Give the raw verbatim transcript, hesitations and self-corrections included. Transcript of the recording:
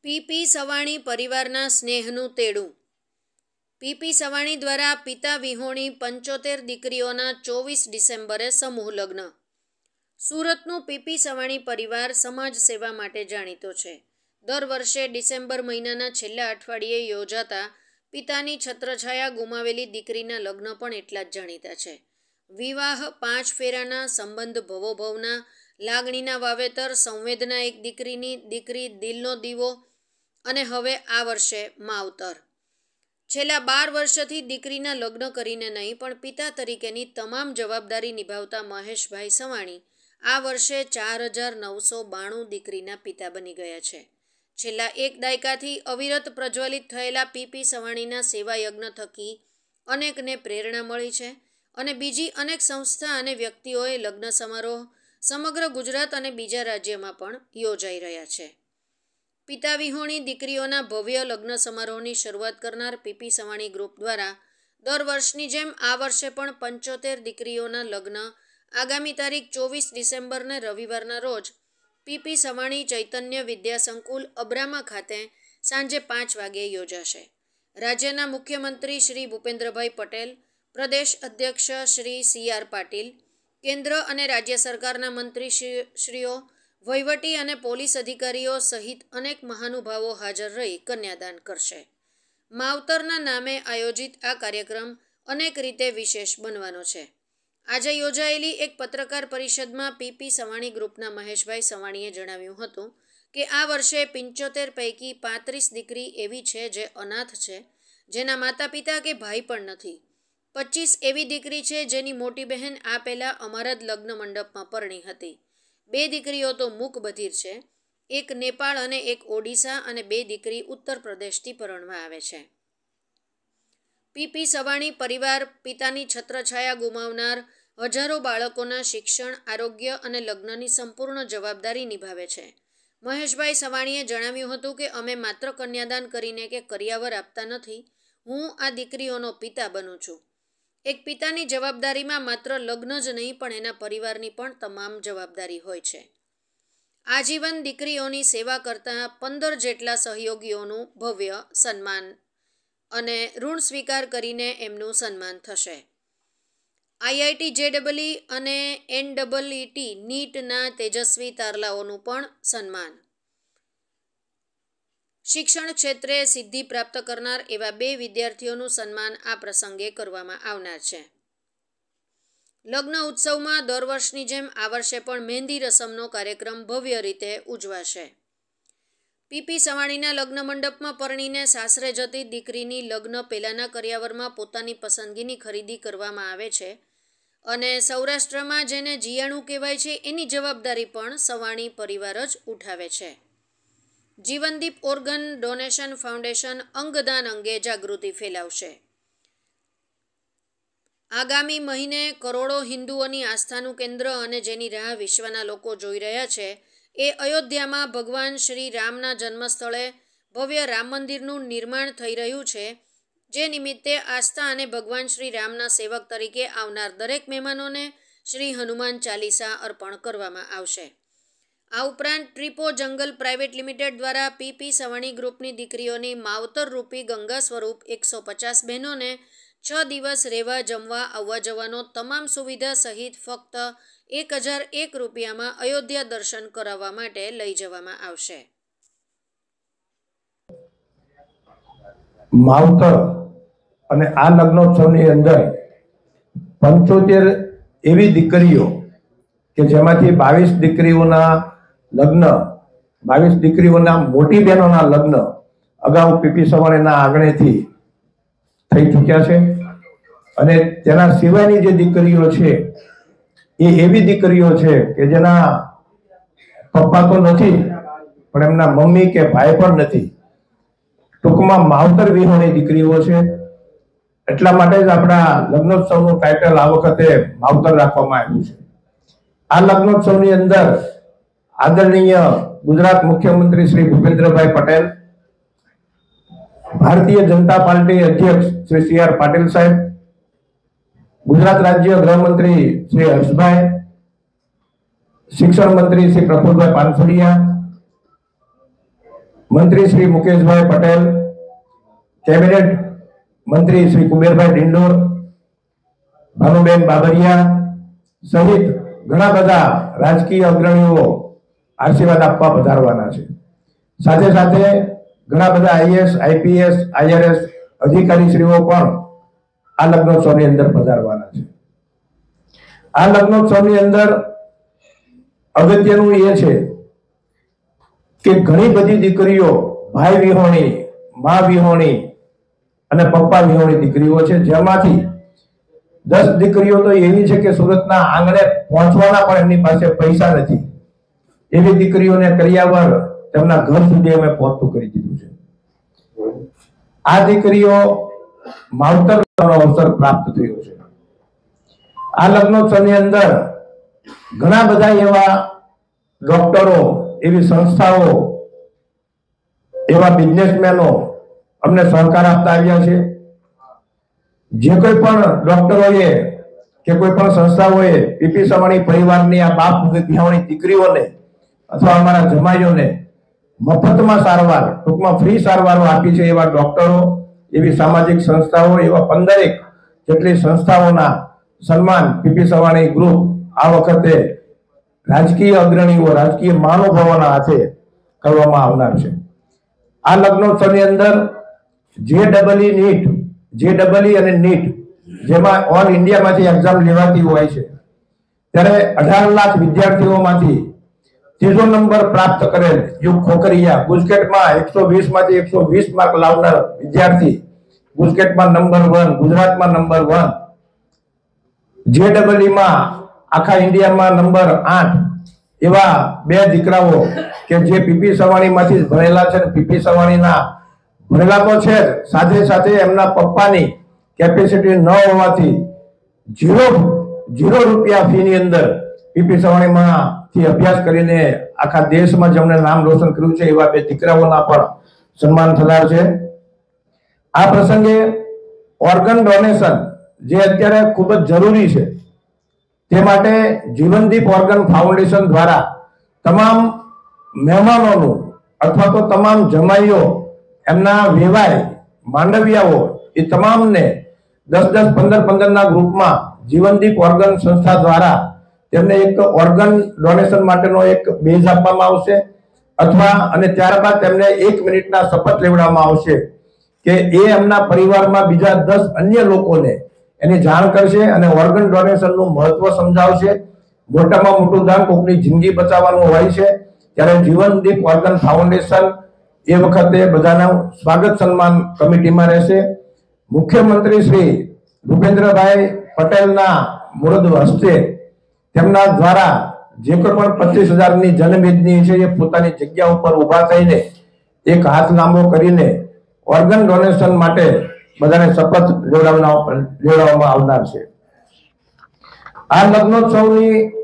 PP Savani પરિવારના સ્નેહનું તેડું. PP Savani દ્વારા પિતા વિહોણી પંચોતેર દીકરીઓના ચોવીસ ડિસેમ્બરે સમૂહ લગ્ન. સુરતનું પીપી સવાણી પરિવાર સમાજ સેવા માટે જાણીતો છે. દર વર્ષે ડિસેમ્બર મહિનાના છેલ્લા અઠવાડિયે યોજાતા પિતાની છત્રછાયા ગુમાવેલી દીકરીના લગ્ન પણ એટલા જ જાણીતા છે. વિવાહ, પાંચ ફેરાના સંબંધ, ભવોભવના, લાગણીના વાવેતર, સંવેદના, એક દીકરીની દીકરી, દિલનો દીવો અને હવે આ વર્ષે માવતર. છેલ્લા બાર વર્ષથી દીકરીના લગ્ન કરીને નહીં પણ પિતા તરીકેની તમામ જવાબદારી નિભાવતા મહેશભાઈ સવાણી આ વર્ષે ચાર હજાર નવસો બાણું દીકરીના પિતા બની ગયા છે. છેલ્લા એક દાયકાથી અવિરત પ્રજ્વલિત થયેલા પીપી સવાણીના સેવા યજ્ઞ થકી અનેકને પ્રેરણા મળી છે અને બીજી અનેક સંસ્થા અને વ્યક્તિઓએ લગ્ન સમારોહ સમગ્ર ગુજરાત અને બીજા રાજ્યમાં પણ યોજાઈ રહ્યા છે. પિતા વિહોણી દીકરીઓના ભવ્ય લગ્ન સમારોહની શરૂઆત કરનાર પીપી સવાણી ગ્રુપ દ્વારા દર વર્ષની જેમ આ વર્ષે પણ પંચોતેર દીકરીઓના લગ્ન આગામી તારીખ ચોવીસ ડિસેમ્બરને રવિવારના રોજ પીપી સવાણી ચૈતન્ય વિદ્યા સંકુલ અબ્રામા ખાતે સાંજે પાંચ વાગ્યે યોજાશે. રાજ્યના મુખ્યમંત્રી શ્રી ભૂપેન્દ્રભાઈ પટેલ, પ્રદેશ અધ્યક્ષ શ્રી સી આર પાટીલ, કેન્દ્ર અને રાજ્ય સરકારના મંત્રી શ્રીઓ, વહીવટી અને પોલીસ અધિકારીઓ સહિત અનેક મહાનુભાવો હાજર રહી કન્યાદાન કરશે. માવતરના નામે આયોજિત આ કાર્યક્રમ અનેક રીતે વિશેષ બનવાનો છે. આજે યોજાયેલી એક પત્રકાર પરિષદમાં પીપી સવાણી ગ્રુપના મહેશભાઈ સવાણીએ જણાવ્યું હતું કે આ વર્ષે પંચોતેર પૈકી પાંત્રીસ દીકરી એવી છે જે અનાથ છે, જેના માતા પિતા કે ભાઈ પણ નથી. પચીસ એવી દીકરી છે જેની મોટી બહેન આ પહેલાં અમારા જ લગ્ન મંડપમાં પરણી હતી. બે દીકરીઓ તો મૂક બધિર છે, એક નેપાળ અને એક ઓડિશા અને બે દીકરી ઉત્તર પ્રદેશથી પરણવા આવે છે. પીપી સવાણી પરિવાર પિતાની છત્રછાયા ગુમાવનાર હજારો બાળકોના શિક્ષણ, આરોગ્ય અને લગ્નની સંપૂર્ણ જવાબદારી નિભાવે છે. મહેશભાઈ સવાણીએ જણાવ્યું હતું કે અમે માત્ર કન્યાદાન કરીને કે કરિયાવર આપતા નથી. હું આ દીકરીઓનો પિતા બનું છું. એક પિતાની જવાબદારીમાં માત્ર લગ્ન જ નહીં પણ એના પરિવારની પણ તમામ જવાબદારી હોય છે. આજીવન દીકરીઓની સેવા કરતા પંદર જેટલા સહયોગીઓનું ભવ્ય સન્માન અને ઋણ સ્વીકાર કરીને એમનું સન્માન થશે. આઈઆઈટી જેડબલઈ અને એનડબલઈટી નીટના તેજસ્વી તારલાઓનું પણ સન્માન. શિક્ષણ ક્ષેત્રે સિદ્ધિ પ્રાપ્ત કરનાર એવા બે વિદ્યાર્થીઓનું સન્માન આ પ્રસંગે કરવામાં આવનાર છે. લગ્ન ઉત્સવમાં દર વર્ષની જેમ આ વર્ષે પણ મહેંદી રસમનો કાર્યક્રમ ભવ્ય રીતે ઉજવાશે. પીપી સવાણીના લગ્ન મંડપમાં પરણીને સાસરે જતી દીકરીની લગ્ન પહેલાંના કરિયાવરમાં પોતાની પસંદગીની ખરીદી કરવામાં આવે છે અને સૌરાષ્ટ્રમાં જેને જીયાણું કહેવાય છે એની જવાબદારી પણ સવાણી પરિવાર જ ઉઠાવે છે. જીવનદીપ ઓર્ગન ડોનેશન ફાઉન્ડેશન અંગદાન અંગે જાગૃતિ ફેલાવશે. આગામી મહિને કરોડો હિન્દુઓની આસ્થાનું કેન્દ્ર અને જેની રાહ વિશ્વના લોકો જોઈ રહ્યા છે એ અયોધ્યામાં ભગવાન શ્રી રામના જન્મસ્થળે ભવ્ય રામ મંદિરનું નિર્માણ થઈ રહ્યું છે, જે નિમિત્તે આસ્થા અને ભગવાન શ્રી રામના સેવક તરીકે આવનાર દરેક મહેમાનોને શ્રી હનુમાન ચાલીસા અર્પણ કરવામાં આવશે. આ ઉપરાંત ટ્રીપો જંગલ પ્રાઇવેટ લિમિટેડ દ્વારા પીપી સવાણી ગ્રુપની દીકરીઓની માવતર રૂપી ગંગા સ્વરૂપ એકસો પચાસ બહેનોને છ દિવસ રહેવા, જમવા, આવવા જવાનો તમામ સુવિધા સહિત ફક્ત એક હજાર એક રૂપિયામાં અયોધ્યા દર્શન કરાવવા માટે લઈ જવામાં આવશે. માવતર અને આ લગ્નોત્સવની અંદર પંચોતેર એવી દીકરીઓ કે જેમાંથી બાવીસ દીકરીઓના લગ્ન બાવીસ દીકરીઓના મોટી બહેનોના લગ્ન અગાઉ પીપી સવાણીના આંગણેથી થઈ ચૂક્યા છે અને તેના સિવાયની જે દીકરીઓ છે એ એવી દીકરીઓ છે કે જેના પપ્પા તો નથી પણ એમના મમ્મી કે ભાઈ પણ નથી. ટૂંકમાં માવતર વિહોણી દીકરીઓ છે. એટલા માટે જ આપણા લગ્નોત્સવનું ટાઇટલ આ વખતે માવતર રાખવામાં આવ્યું છે. આ લગ્નોત્સવની અંદર આદરણીય ગુજરાત મુખ્યમંત્રી શ્રી ભૂપેન્દ્રભાઈ પટેલ, ભારતીય જનતા પાર્ટી અધ્યક્ષ શ્રી સી આર પાટીલ સાહેબ, ગુજરાત રાજ્ય ગૃહમંત્રી શ્રી હર્ષભાઈ, શિક્ષણ મંત્રી શ્રી પ્રફુલભાઈ પાનસુરિયા, મંત્રી શ્રી મુકેશભાઈ પટેલ, કેબિનેટ મંત્રી શ્રી કુબેરભાઈ ડિંડોર, ભાનુબેન બાબરિયા સહિત ઘણા બધા રાજકીય અગ્રણીઓ આશીર્વાદ આપવા પધારવાના છે. સાથે સાથે ઘણા બધા આઈએએસ, આઈપીએસ, આઈઆરએસ અધિકારીશ્રીઓ પણ આ લગ્નોત્સવની અંદર પધારવાના છે. આ લગ્નોત્સવની અંદર અગત્યનું એ છે કે ઘણી બધી દીકરીઓ ભાઈ વિહોણી, મા વિહોણી અને પપ્પા વિહોણી દીકરીઓ છે, જેમાંથી દસ દીકરીઓ તો એવી છે કે સુરતના આંગણે પહોંચવાના પણ એમની પાસે પૈસા નથી. એવી દીકરીઓને કરિયાવર તેમના ઘર સુધી અમે પહોંચતું કરી દીધું છે. આ દીકરીઓ માવતરનો અવસર પ્રાપ્ત થયો છે. આ લગ્નોત્સવની અંદર ઘણા બધા એવા ડોક્ટરો, એવી સંસ્થાઓ, એવા બિઝનેસમેનો અમને સહકાર આપતા આવ્યા છે. જે કોઈ પણ ડોક્ટરોએ કે કોઈ પણ સંસ્થાઓએ પીપી સવાણી પરિવારની આ બાપ વિહોણી દીકરીઓને અથવા અમારા જમાઈઓને મફતમાં સારવાર, ટૂંકમાં ફ્રી સારવારો આપી છે. એવા ડોક્ટરો, એવી સામાજિક સંસ્થાઓ, એવા પંદરેક જેટલી સંસ્થાઓના સન્માન પીપી સવાણી ગ્રુપ આ વખતે રાજકીય અગ્રણીઓ, રાજકીય મહાનુભાવોના હાથે કરવામાં આવનાર છે. આ લગ્નોત્સવની અંદર J double E NEET, J double E અને નીટ જેમાં ઓલ ઇન્ડિયામાંથી એક્ઝામ લેવાતી હોય છે, ત્યારે અઢાર લાખ વિદ્યાર્થીઓમાંથી ત્રીજો નંબર પ્રાપ્ત કરેલ યુગ ખોખરિયા, ગુજકેટમાં એકસો વીસ માંથી એકસો વીસ માર્ક લાવનાર વિદ્યાર્થી, ગુજકેટમાં નંબર વન, ગુજરાતમાં નંબર વન, જે ડબલઈમાં આખા ઇન્ડિયામાં નંબર આઠ, એવા બે દીકરાઓ કે જે પીપી સવાણીમાંથી જ ભણેલા છે. પીપી સવાણીના ભણેલા તો છે, સાથે સાથે એમના પપ્પાની કેપેસિટી ન હોવાથી જીરો જીરો રૂપિયા ફીની અંદર પીપી સવાણીમાંથી અભ્યાસ કરીને આખા દેશમાં જેમણે નામ રોશન કર્યું છે, એવા બે દીકરાઓના પણ સન્માન થનાર છે. આ પ્રસંગે ઓર્ગન ડોનેશન જે અત્યારે ખૂબ જ જરૂરી છે, તે માટે જીવનદીપ ઓર્ગન ફાઉન્ડેશન દ્વારા તમામ મહેમાનોનું અથવા તો તમામ જમાઈઓ, એમના વેવાય, માંડવિયાઓ, એ તમામને દસ દસ પંદર પંદર ના ગ્રુપમાં જીવનદીપ ઓર્ગન સંસ્થા દ્વારા તેમને એક ઓર્ગન ડોનેશન માટેનો એક બેઝ આપવામાં આવશે, અથવા અને ત્યારબાદ તેમને એક મિનિટના શપથ લેવડાવવામાં આવશે કે એ એમના પરિવારમાં બીજા દસ અન્ય લોકોને એની જાણ કરશે અને ઓર્ગન ડોનેશનનું મહત્વ સમજાવશે. મોટામાં મોટું દાન કોઈકની જિંદગી બચાવવાનું હોય છે, ત્યારે જીવનદીપ ઓર્ગન ફાઉન્ડેશન એ વખતે બધાના સ્વાગત સન્માન કમિટીમાં રહેશે. મુખ્યમંત્રી શ્રી ભૂપેન્દ્રભાઈ પટેલના મુરદ હસ્તે તેમના દ્વારા જે કોઈ પણ પચીસ હજારની જનમેદની છે, એ પોતાની જગ્યા ઉપર ઉભા થઈને એક હાથ લાંબો કરીને ઓર્ગન ડોનેશન માટે બધાને શપથ લેવડાવવામાં આવનાર છે. આ લગ્નોત્સવની